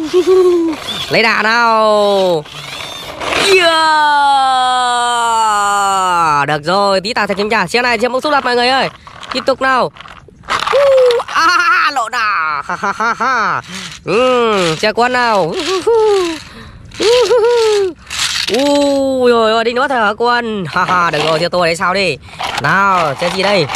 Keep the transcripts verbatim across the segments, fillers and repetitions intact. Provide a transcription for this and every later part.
Lấy đà nào. Yeah. Được rồi, tí ta sẽ kiểm tra. Xe này xem mẫu số lật mọi người ơi. Tiếp tục nào. À, lộ đà. Ừ, xe quân nào. Ui rồi đi nữa thôi hả quân. Được rồi, theo tôi đấy sao đi. Nào, xe gì đây.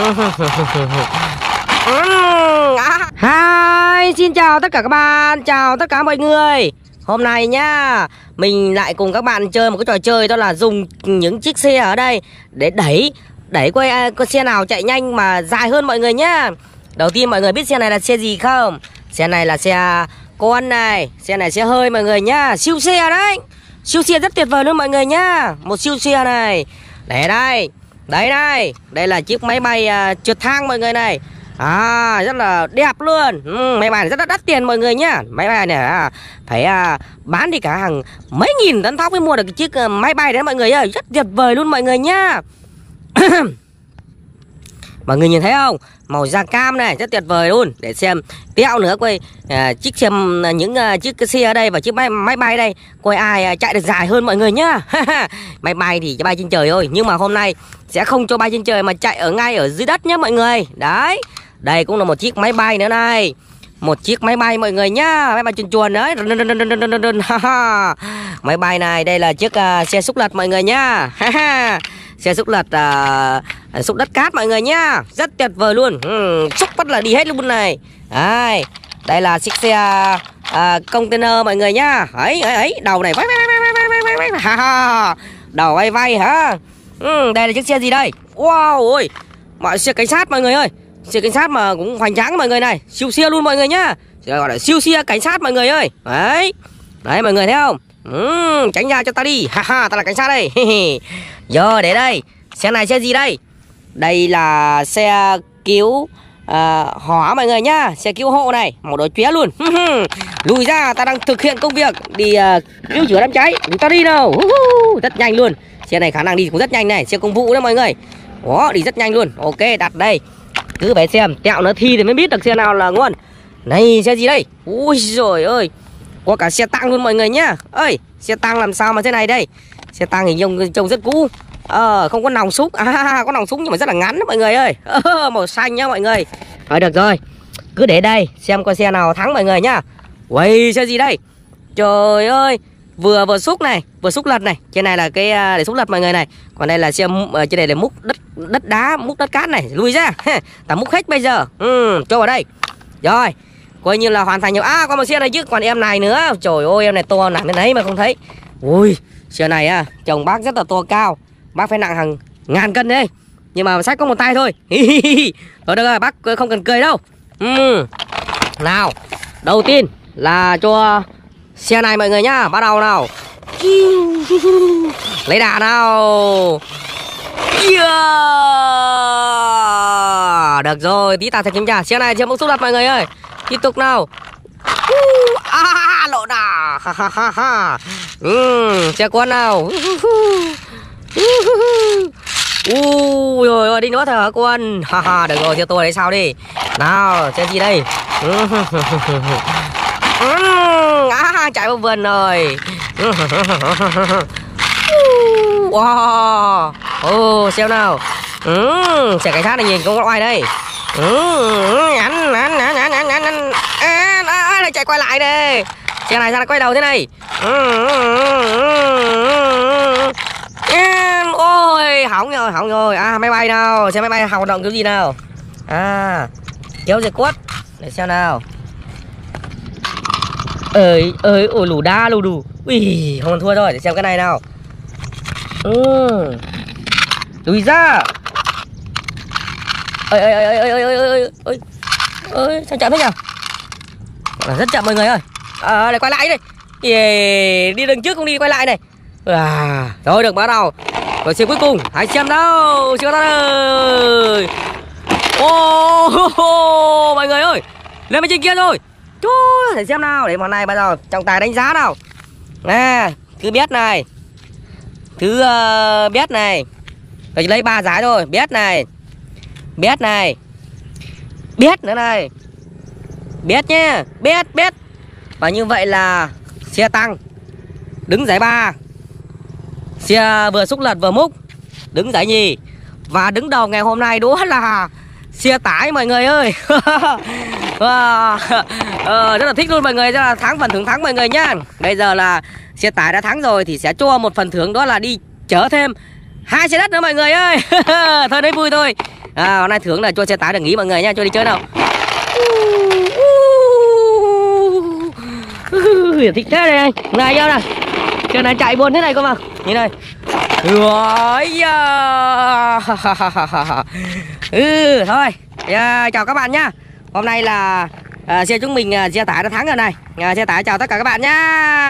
Hi, xin chào tất cả các bạn, chào tất cả mọi người. Hôm nay nhá, mình lại cùng các bạn chơi một cái trò chơi, đó là dùng những chiếc xe ở đây để đẩy Đẩy coi con xe nào chạy nhanh mà dài hơn mọi người nhá. Đầu tiên mọi người biết xe này là xe gì không? Xe này là xe con này, xe này xe hơi mọi người nhá. Siêu xe đấy, siêu xe rất tuyệt vời luôn mọi người nhá. Một siêu xe này. Để đây, đấy đây, đây là chiếc máy bay uh, trượt thang mọi người này. À, rất là đẹp luôn. ừ, Máy bay này rất là đắt tiền mọi người nhá. Máy bay này à, phải à, bán đi cả hàng mấy nghìn tấn thóc mới mua được cái chiếc uh, máy bay đấy mọi người ơi. Rất tuyệt vời luôn mọi người nhá. Mọi người nhìn thấy không? Màu da cam này rất tuyệt vời luôn. Để xem tẹo nữa quay à, chiếc xem những uh, chiếc xe ở đây và chiếc máy, máy bay đây, coi ai uh, chạy được dài hơn mọi người nhá. Máy bay thì bay trên trời thôi, nhưng mà hôm nay sẽ không cho bay trên trời mà chạy ở ngay ở dưới đất nhá mọi người. Đấy, đây cũng là một chiếc máy bay nữa này. Một chiếc máy bay mọi người nhá. Máy bay chuồn chuồn đấy. Máy bay này, đây là chiếc uh, xe xúc lật mọi người nhá. Xe xúc lật uh, xúc đất cát mọi người nhá. Rất tuyệt vời luôn. ừ, Xúc bắt là đi hết luôn này. Đây, đây là chiếc xe uh, container mọi người nhá. Ấy ấy ấy, đầu này vay vay vay vay vay vay vay. Đầu vay vay hả? ừ, Đây là chiếc xe gì đây? Wow ơi, mọi xe cảnh sát mọi người ơi. Xe cảnh sát mà cũng hoành tráng mọi người này. Siêu xe luôn mọi người nhá. Gọi là siêu xe cảnh sát mọi người ơi. Đấy, đấy mọi người thấy không? ừ, Tránh ra cho ta đi. Ha ha, ta là cảnh sát đây. Giờ để đây, xe này xe gì đây? Đây là xe cứu uh, hỏa mọi người nhá. Xe cứu hộ này, màu đỏ chóe luôn. Lùi ra, ta đang thực hiện công việc đi uh, cứu chữa đám cháy. Chúng ta đi nào. Rất nhanh luôn. Xe này khả năng đi cũng rất nhanh này. Xe công vụ đấy mọi người. Đó, đi rất nhanh luôn. Ok, đặt đây. Cứ phải xem, tẹo nó thi thì mới biết được xe nào là ngon. Này, xe gì đây? Ui rồi ơi, có cả xe tăng luôn mọi người nhá. Ơi, xe tăng làm sao mà thế này đây? Xe tăng thì trông, trông rất cũ. Ờ, không có nòng súng. À, có nòng súng nhưng mà rất là ngắn đó mọi người ơi. Ờ, màu xanh nhá mọi người. Thôi được rồi, cứ để đây, xem con xe nào thắng mọi người nhá. Ui, xe gì đây? Trời ơi, vừa vừa xúc này, vừa xúc lật này. Trên này là cái để xúc lật mọi người này. Còn đây là xe, trên này là múc đất đất đá, múc đất cát này. Lùi ra. Ta múc hết bây giờ. Ừ, cho vào đây. Rồi, coi như là hoàn thành nhiều. À, còn một xe này chứ, còn em này nữa. Trời ơi, em này to nặng đến đấy mà không thấy. Ui, xe này à, chồng bác rất là to cao. Bác phải nặng hàng ngàn cân đấy. Nhưng mà xách có một tay thôi. Thôi được rồi, bác không cần cười đâu. ừ. Nào, đầu tiên là cho xe này mọi người nhá. Bắt đầu nào. Lấy đà nào. Yeah. Được rồi, tí ta sẽ kiểm tra. Xe này chưa mẫu số lật mọi người ơi. Tiếp tục nào. À, lộ đà. ừ, xe quân nào. Ui rồi đi nữa thôi hả quân. Được rồi, theo tôi đấy sao đi. Nào, xe gì đây? À, chạy vào vườn rồi. Wow. Ồ, xem nào. ừ, Xe cảnh sát này nhìn không có ai đây. ừ, Nhắn nhắn nhắn nhắn nhắn nhắn. À, à, lại chạy quay lại đây. Xe này sao lại quay đầu thế này? À, ôi, hỏng rồi, hỏng rồi. À, máy bay nào, xe máy bay hoạt động kiểu gì nào? À, kéo dây quất. Để xem nào. Ơi ơi, ôi lù đa lù đủ. Ui, không thua rồi, để xem cái này nào. Ừ. Lùi ra. Ơi ơi ơi ơi ơi ơi ơi ơi ơi, sao chậm thế nhỉ? Là rất chậm mọi người ơi. À, lại quay lại đây. Yeah, đi đằng trước không đi quay lại này. À, rồi được bắt đầu. Rồi xem cuối cùng, hãy xem đâu, chưa ta ơi. Ô, oh, oh, mọi người ơi, lên bên trên kia rồi. Chú, để xem nào, để món này bây giờ trọng tài đánh giá nào. Nè, cứ biết này. Thứ uh, biết này. Rồi lấy ba giá rồi, biết này. Biết này. Biết nữa này. Biết nhá, biết biết. Và như vậy là xe tăng đứng giải ba, xe vừa xúc lật vừa múc đứng giải nhì, và đứng đầu ngày hôm nay đó là xe tải mọi người ơi. Wow. ờ, rất là thích luôn mọi người, rất là thắng phần thưởng thắng mọi người nhá. Bây giờ là xe tải đã thắng rồi thì sẽ cho một phần thưởng, đó là đi chở thêm hai xe đất nữa mọi người ơi. Thôi đấy vui thôi. À, hôm nay thưởng là cho xe tải được nghỉ mọi người nha, cho đi chơi nào. Thích thế này anh, này nhau này, chơi này chạy buồn thế này cơ mà, nhìn này. Ôi da. Ừ thôi, yeah, chào các bạn nhá. Hôm nay là à, xe chúng mình à, xe tải đã thắng rồi này. À, xe tải chào tất cả các bạn nhá.